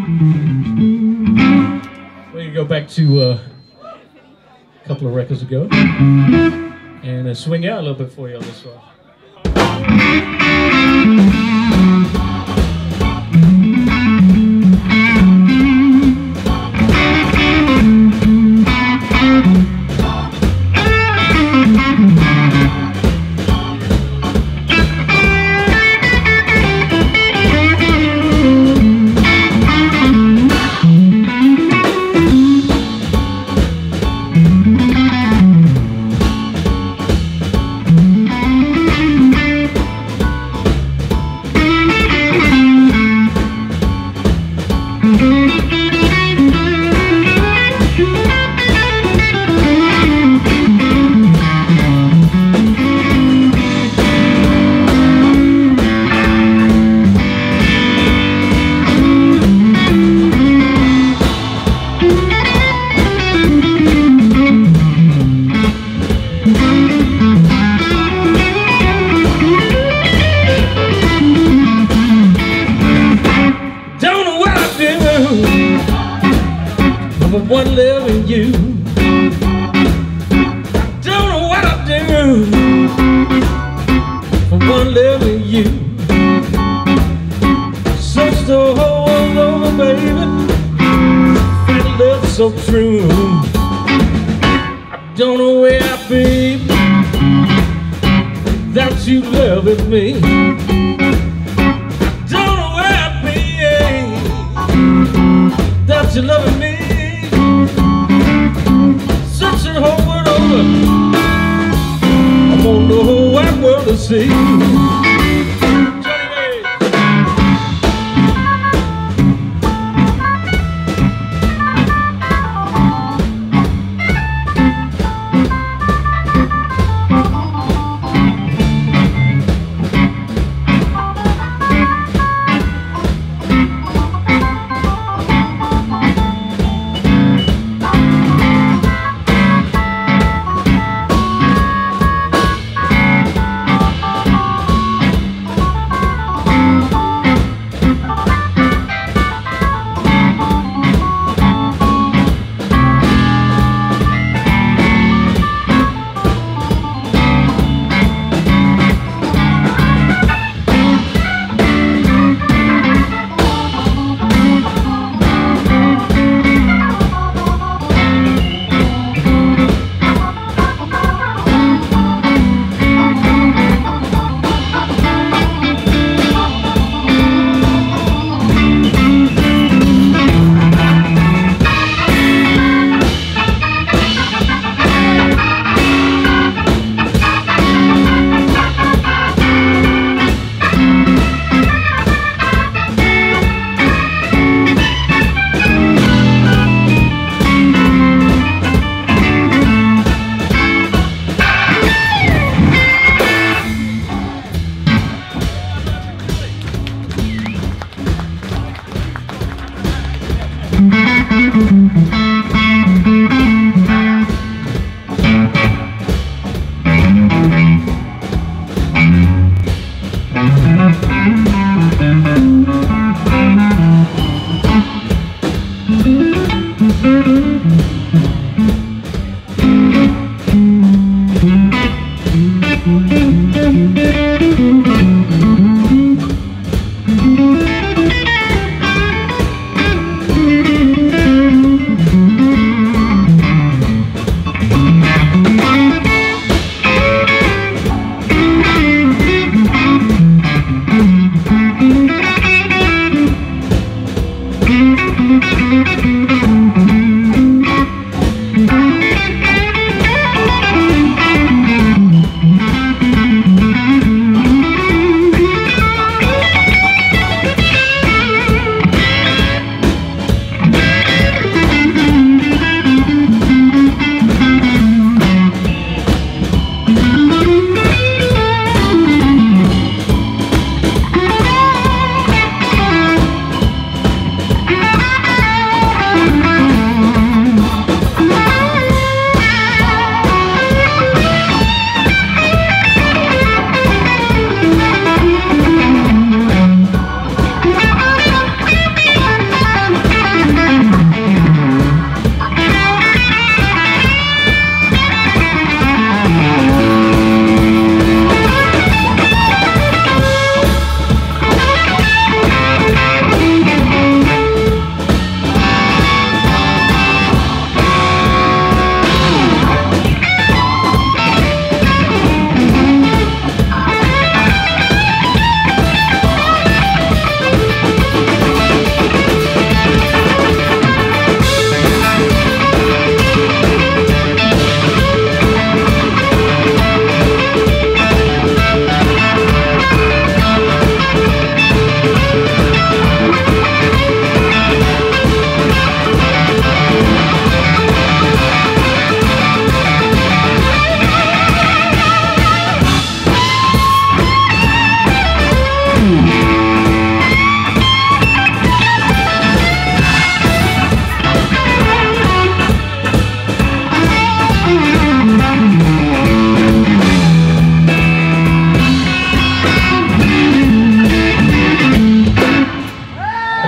We can go back to a couple of records ago and swing out a little bit for you on this one. One loving you, I don't know what I do for one loving you. Search the whole world over, baby, find love so true. I don't know where I'd be without you loving me. I don't know where I'd be without you loving me. Searching the whole world over, I want the whole wide world to see.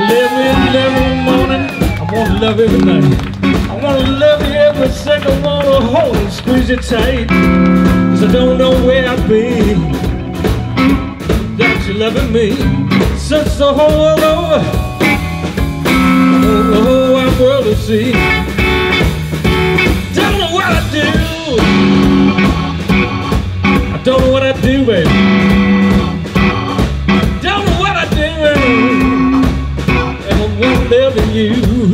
love you every morning, I wanna love you every night. I wanna love you every second, I wanna hold and squeeze you tight. Cause I don't know where I'd be without you loving me. Search the whole world over, the whole wide world to see. Don't know what I do, I don't know what I do, baby. Don't know what I do, and I'm loving you.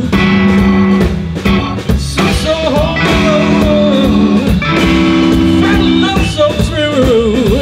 So hold me over, find love so true.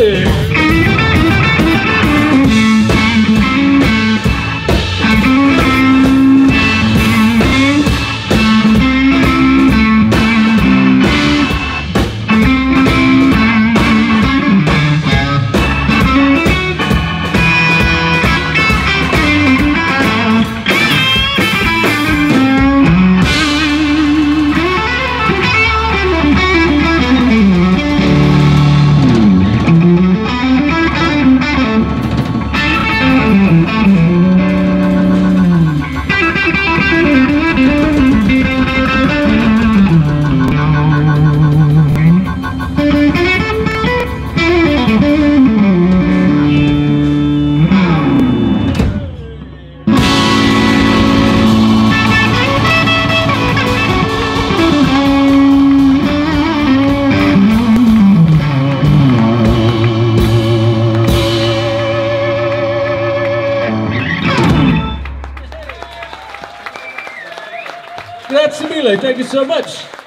Grazie mille, thank you so much.